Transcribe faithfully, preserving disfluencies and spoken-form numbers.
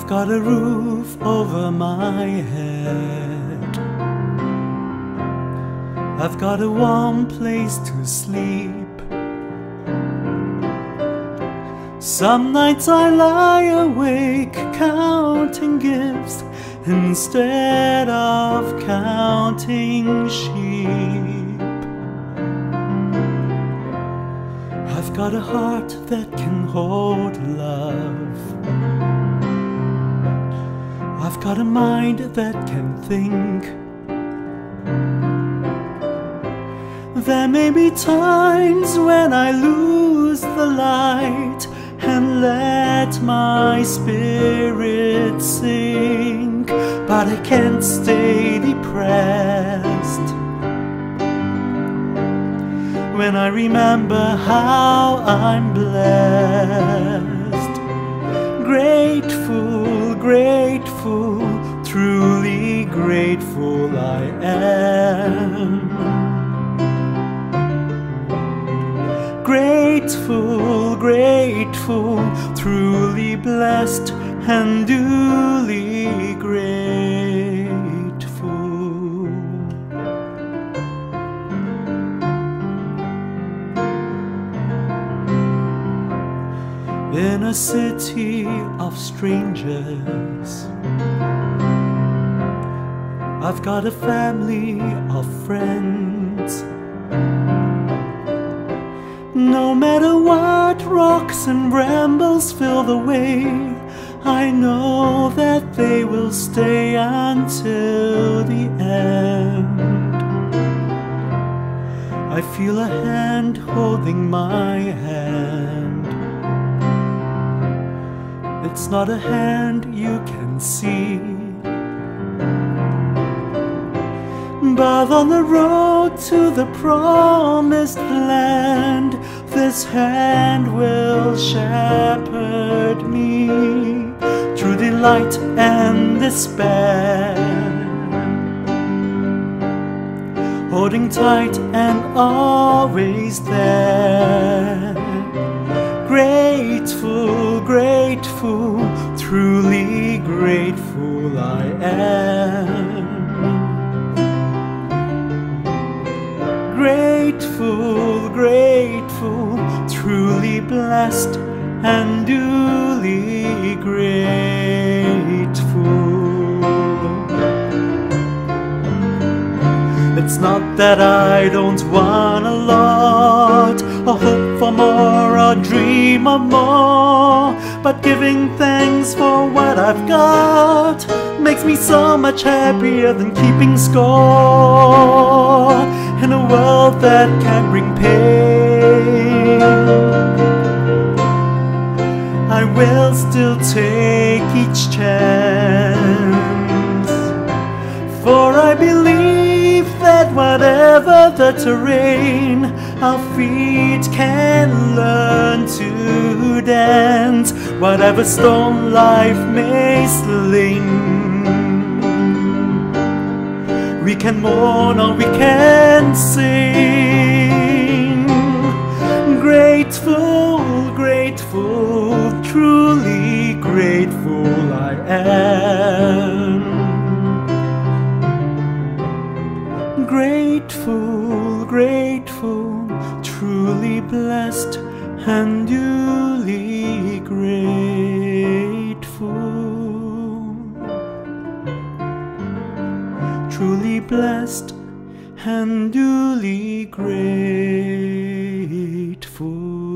I've got a roof over my head, I've got a warm place to sleep. Some nights I lie awake counting gifts instead of counting sheep. I've got a heart that can hold love, I've got a mind that can think. There may be times when I lose the light and let my spirit sink, but I can't stay depressed when I remember how I'm blessed. Grateful, grateful, truly grateful I am. Grateful, grateful, truly blessed and duly grateful. In a city of strangers, I've got a family of friends. No matter what rocks and brambles fill the way, I know that they will stay until the end. I feel a hand holding my hand. It's not a hand you can see, but on the road to the promised land, this hand will shepherd me through delight and despair, holding tight and always there. Grateful, grateful, truly grateful I am. Grateful, grateful, truly blessed and duly grateful. It's not that I don't want a lot, or hope for more, or dream of more, but giving thanks for what I've got makes me so much happier than keeping score in a world that can bring pain. I will still take each chance, for I believe that whatever the terrain, our feet can learn to dance. Whatever storm life may sling, we can mourn or we can sing. Grateful, grateful, truly grateful I am. Grateful, grateful, truly blessed and duly grateful. Truly blessed and duly grateful.